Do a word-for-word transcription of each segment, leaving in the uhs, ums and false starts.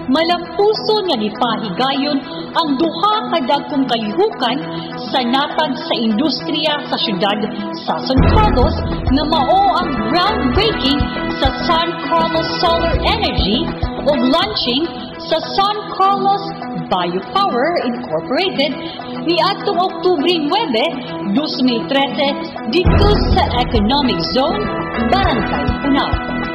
malampuso nga gipahigayon ang duha ka dagkong kalihukan sa natag sa industriya sa syudad sa San Carlos nga mao ang groundbreaking sa San Carlos Solar Energy o launching sa San Carlos Biopower Incorporated niadtong Oktubre nuwebe, dos mil trese dito sa Economic Zone, Barangay Punao.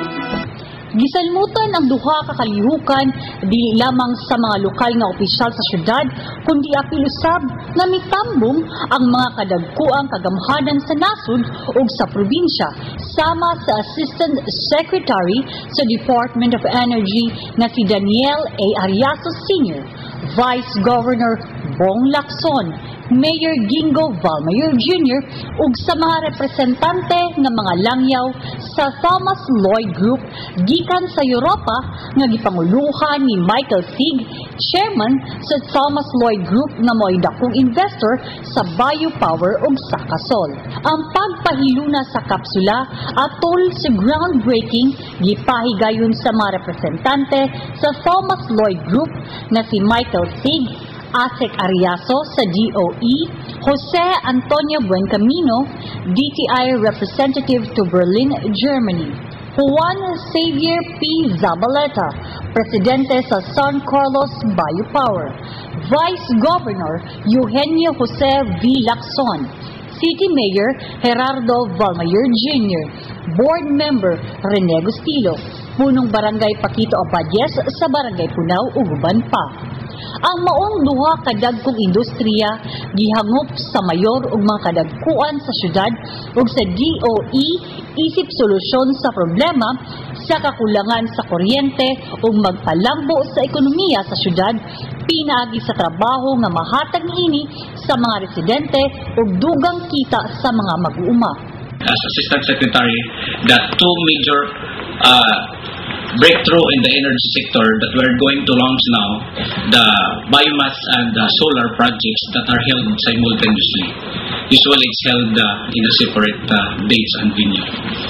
Gisalmutan ang duha ka kalihukan dili lamang sa mga lokal nga opisyal sa syudad kundi apil usab nga mitambong ang mga kadagkuang kagamhanan sa nasod ug sa probinsya sama sa Assistant Secretary sa Department of Energy na si Daniel A. Ariaso Senior, Vice Governor Bong Lacson, Mayor Gingo Valmayor Junior ug sa mga representante nga mga langyaw sa Thomas Lloyd Group gikan sa Europa nga gipanguluhan ni Michael Sig, Chairman sa Thomas Lloyd Group nga mo'y dakong investor sa Biopower ug sa Kasol. Ang pagpahiluna sa kapsula atol sa groundbreaking gipahigayon sa mga representante sa Thomas Lloyd Group na si Michael Sig, Asek Ariaso sa D O E, Jose Antonio Buencamino, D T I Representative to Berlin, Germany, Juan Xavier P. Zabaleta, Presidente sa San Carlos Biopower, Vice Governor Eugenio Jose V. Lacson, City Mayor Gerardo Valmayor Junior, Board Member Rene Gustilo, Punong Barangay Paquito Abadies sa Barangay Punao ug uban pa. Ang maong duha ka dagkong industriya gihangop sa mayor ug mga kadagkuan sa syudad ug sa D O E isip solusyon sa problema sa kakulangan sa kuryente ug magpalambo sa ekonomiya sa syudad pinaagi sa trabaho nga mahatag niini sa mga residente ug dugang kita sa mga mag-uuma. As Assistant Secretary, the two major uh, breakthrough in the energy sector that we're going to launch now, the biomass and the solar projects that are held simultaneously. Usually it's held uh, in a separate uh, dates and venue.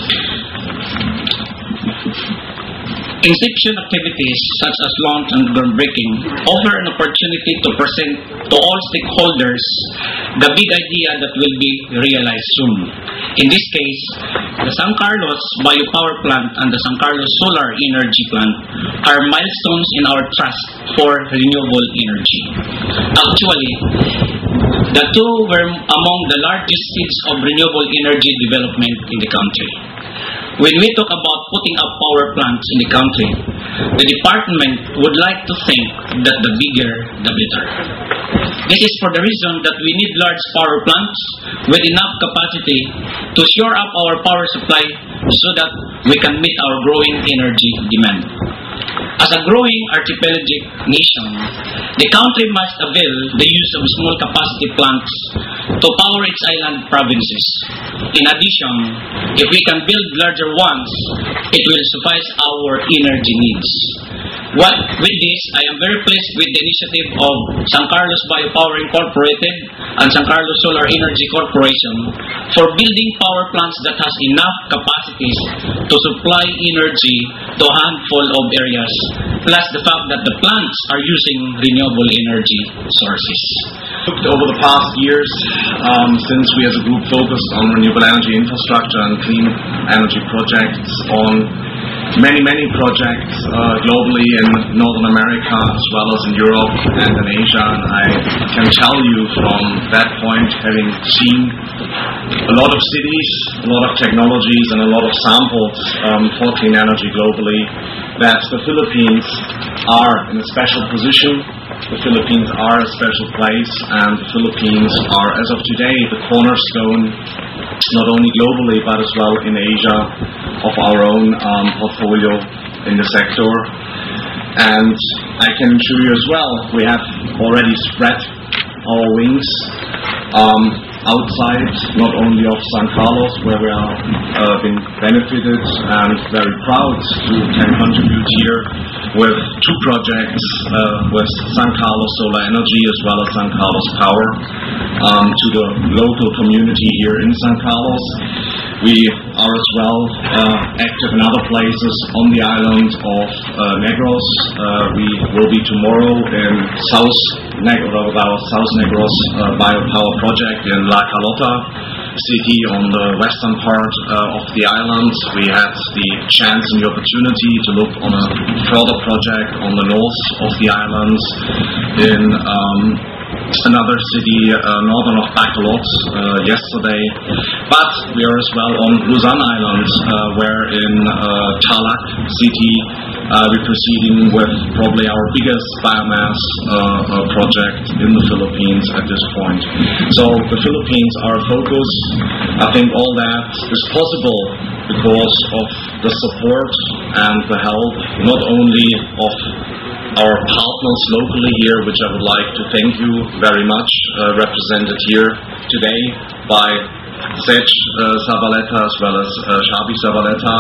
Inception activities such as launch and groundbreaking offer an opportunity to present to all stakeholders the big idea that will be realized soon. In this case, the San Carlos Biopower Plant and the San Carlos Solar Energy Plant are milestones in our trust for renewable energy. Actually, the two were among the largest seeds of renewable energy development in the country. When we talk about putting up power plants in the country, the department would like to think that the bigger, the better. This is for the reason that we need large power plants with enough capacity to shore up our power supply so that we can meet our growing energy demand. As a growing archipelagic nation, the country must avail the use of small capacity plants to power its island provinces. In addition, if we can build larger ones, it will suffice our energy needs. What, with this, I am very pleased with the initiative of San Carlos Biopower Incorporated and San Carlos Solar Energy Corporation for building power plants that has enough capacities to supply energy to a handful of areas, plus the fact that the plants are using renewable energy sources. Over the past years, um, since we as a group focused on renewable energy infrastructure and clean energy projects on many, many projects uh, globally in Northern America as well as in Europe and in Asia. And I can tell you from that point, having seen a lot of cities, a lot of technologies and a lot of samples um, for clean energy globally, that the Philippines are in a special position. The Philippines are a special place, and the Philippines are, as of today, the cornerstone, not only globally but as well in Asia, of our own um, portfolio in the sector. And I can assure you as well, we have already spread our wings um, outside, not only of San Carlos, where we are uh, been benefited and very proud to can contribute here with two projects uh, with San Carlos Solar Energy as well as San Carlos Power um, to the local community here in San Carlos. We are as well uh, active in other places on the island of uh, Negros. Uh, we will be tomorrow in South Negros, with our South Negros uh, biopower project in La Carlota city on the western part uh, of the island. We had the chance and the opportunity to look on a further project on the north of the island in um, another city uh, northern of Bacolod uh, yesterday. But we are as well on Luzon Island, uh, where in uh, Tarlac city uh, we're proceeding with probably our biggest biomass uh, uh, project in the Philippines at this point. So the Philippines are focus. I think all that is possible because of the support and the help not only of our partners locally here, which I would like to thank you very much, uh, represented here today by Sej uh, Zabaleta as well as uh, Shabi Zabaleta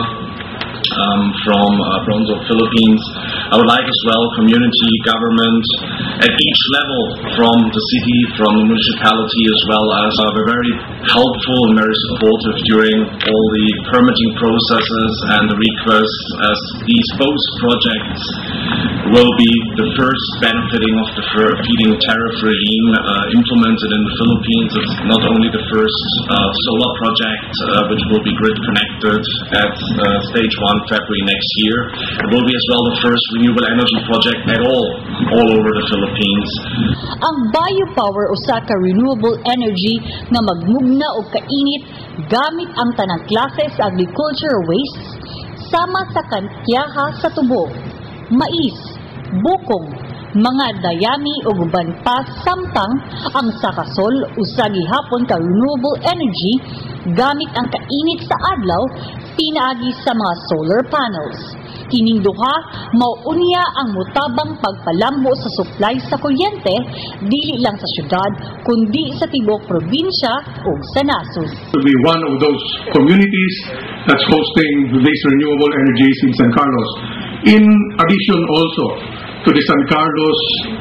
um, from uh, Bronzo, Philippines. I would like as well community, government at each level, from the city, from the municipality, as well as uh, were very helpful and very supportive during all the permitting processes and the requests, as these both projects will be the first benefiting of the feed-in tariff regime uh, implemented in the Philippines. It's not only the first uh, solar project uh, which will be grid connected at uh, stage one February next year. It will be as well the first renewable energy project at all, all over the Philippines. Ang biopower usa ka renewable energy nga magmugna og kainit gamit ang tanang klase sa agriculture waste sama sa kantyaha sa tubo, mais, bukong, mga dayami ug uban pa samtang ang sakasol usa gihapon ka renewable energy gamit ang kainit sa adlaw pinaagi sa mga solar panels. Kining duha mauunya ang mutabang pagpalambo sa supply sa kuryente dili lang sa syudad kundi sa tibok probinsya ug sa nasod. To be one of those communities that's hosting these renewable energies in San Carlos. In addition also to the San Carlos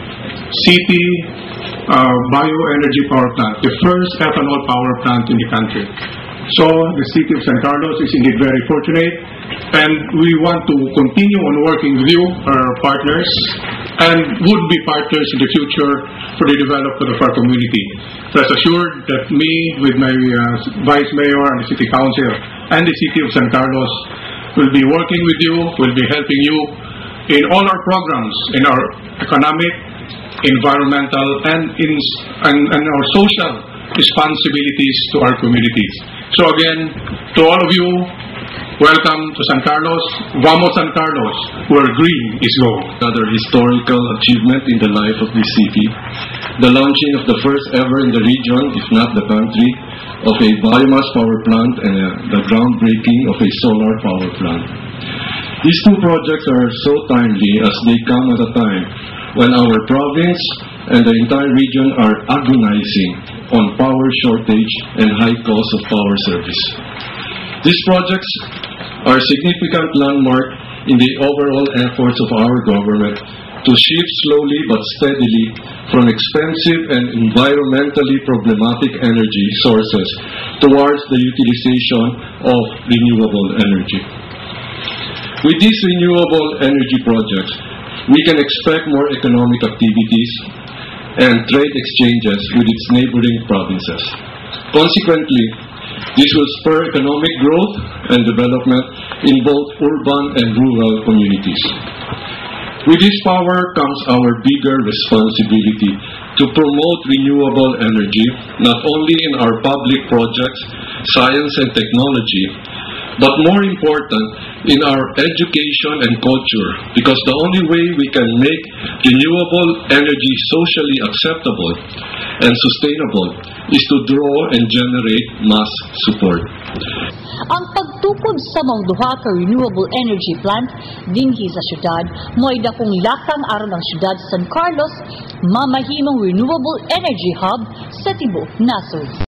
City uh, bioenergy power plant, the first ethanol power plant in the country. So the city of San Carlos is indeed very fortunate, and we want to continue on working with you, our partners, and would-be partners in the future for the development of our community. Rest assured that me, with my uh, Vice Mayor and the City Council, and the city of San Carlos, will be working with you, will be helping you in all our programs, in our economic, environmental, and in and, and our social responsibilities to our communities. So again, to all of you, welcome to San Carlos. Vamos San Carlos, where green is gold. Another historical achievement in the life of this city, the launching of the first ever in the region, if not the country, of a biomass power plant and uh, the groundbreaking of a solar power plant. These two projects are so timely as they come at a time when our province and the entire region are agonizing on power shortage and high cost of power service. These projects are a significant landmark in the overall efforts of our government to shift slowly but steadily from expensive and environmentally problematic energy sources towards the utilization of renewable energy. With these renewable energy projects, we can expect more economic activities and trade exchanges with its neighboring provinces. Consequently, this will spur economic growth and development in both urban and rural communities. With this power comes our bigger responsibility to promote renewable energy, not only in our public projects, science and technology, but more important, in our education and culture, because the only way we can make renewable energy socially acceptable and sustainable is to draw and generate mass support. Ang pagtukod sa mga duha ka renewable energy plant dinhi sa syudad mo'y dakong lakang aron ang syudad San Carlos mamahimong renewable energy hub sa tibuok nasod.